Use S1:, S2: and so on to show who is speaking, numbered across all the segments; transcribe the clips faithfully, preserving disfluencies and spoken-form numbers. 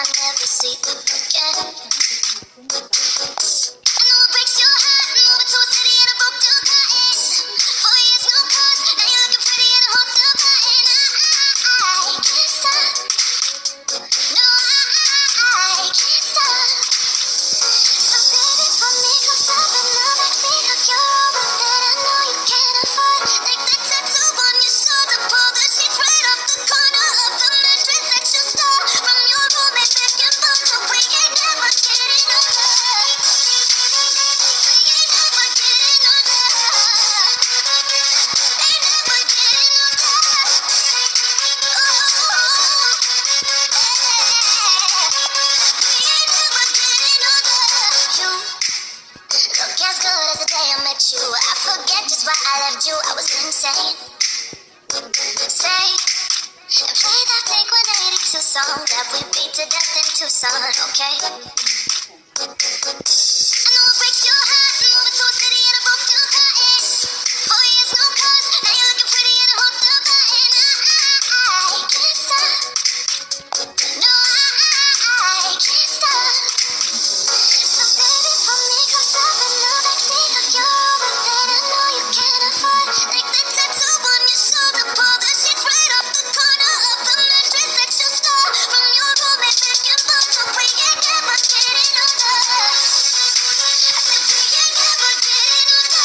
S1: I never see them again. I know it breaks your heart, moving to a city in a broke down cotton. Four years, no cars, now you're looking pretty in a hotel cotton. I, I, I can't stop. No, I, I can't stop. So baby, for me, come stop and love and think of your own that I know you can't afford. Like the tattoo on your shoulder, pull the sheets right off the corner of the mattress that you stole from your roommate back in Boca. We ain't never getting older. We ain't never getting older. Ain't never getting older. Ooh, yeah. We ain't never getting older. You look as good as the day I met you. I forget just why I left you. I was insane. Say and play that Blink one eighty-two song that we beat to death in Tucson, okay? I know it breaks your heart, moving to a city in a broke down cotton. Four years, no cars, now you're looking pretty in a hotel cotton. I, I, I can't stop. No, I, I can't stop. So baby, for me, come stop and love and think of your own that I know you can't afford. Like the tattoo on your shoulder, pull the sheets right off the corner of the mattress that you stole from your roommate back in Boca. We ain't never getting older. I said we ain't never getting older.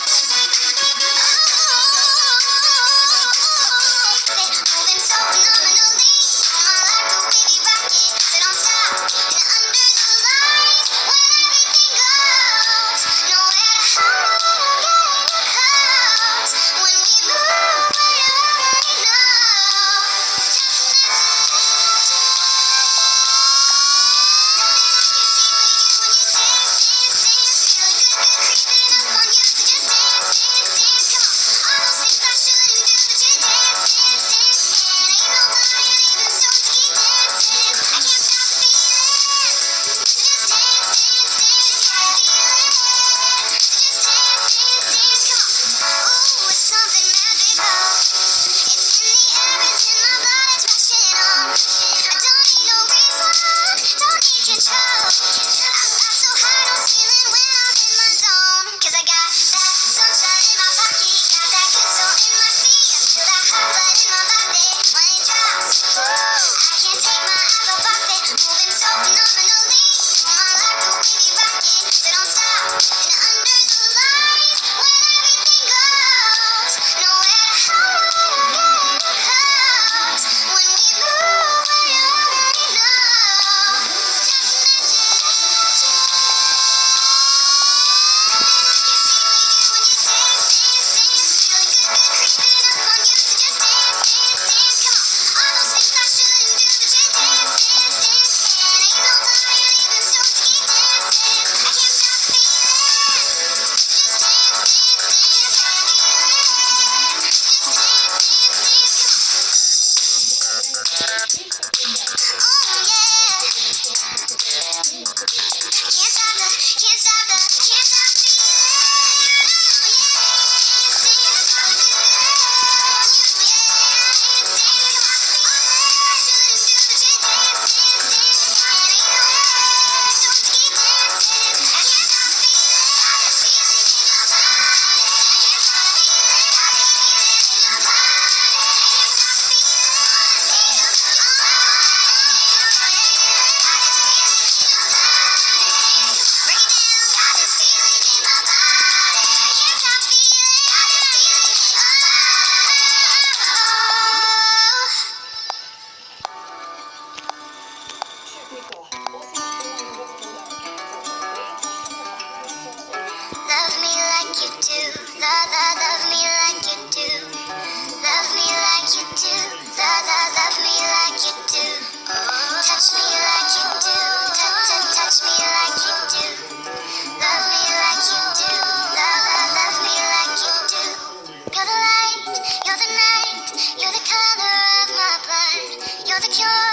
S1: Say moving so phenomenally, my life will be rocking, so don't stop. And under the lights, when everything goes, no matter how long the clouds, when we move, we already know. Just imagine. Nothing I can see but you when you dance, dance, dance. Feeling good, good creeping up on you, so just dance, dance, dance. Come on, all those things I shouldn't do, but you dance, dance, dance. And ain't no lying, even so to keep dancing. I can't stop the feeling. So just dance, dance, dance. Yeah, feeling. So just dance, dance, dance. Come on. Ooh, it's something magical. It's in the air, it's in my blood, it's rushing on. I don't need no reason, don't need control. I fly so high, no ceiling when I'm in my zone. 'Cause I got that sunshine in my pocket, got that good soul in my feet. I feel that hot blood in my body when it drops. Ooh, I can't take my eyes off of it, moving so phenomenally. My life will be rocking, so don't stop. And under the lights, when everything goes, no matter how long the clouds, when we move, we already know. Just imagine. Nothing I can see but you when you dance, dance, dance. Feeling good, good creeping up on you, so just dance, dance, dance. Come on, all those things I shouldn't do, but you dance, dance, dance. And ain't no lying, even so to keep dancing. I can't stop the feeling. So just dance, dance, dance. Yeah, feeling. So just dance, dance, dance. Come on. Oh yeah. Can't stop the, can't stop the, can't stop the feeling. Oh yeah. Dance, dance, dance. Yeah, dance, dance. Come on. All that I shouldn't do, but you dance, dance, dance. And ain't no lying, so to keep dancing. I can't stop the feeling. Got this feeling in my body. I can't stop the feeling. Got this feeling in my body. I can't stop the feeling. Wanna see you move your body. Got this feeling in my body. Break it down. Got this feeling in my body. I can't stop the feeling. Got this feeling in my body. Love me like you do, love, love, love me like you do. Love me like you do, love, love, love me like you do. Touch me like you do, touch, touch, touch me like you do. Love me like you do, love, love, love me like you do. You're the light, you're the night, you're the color of my blood. You're the cure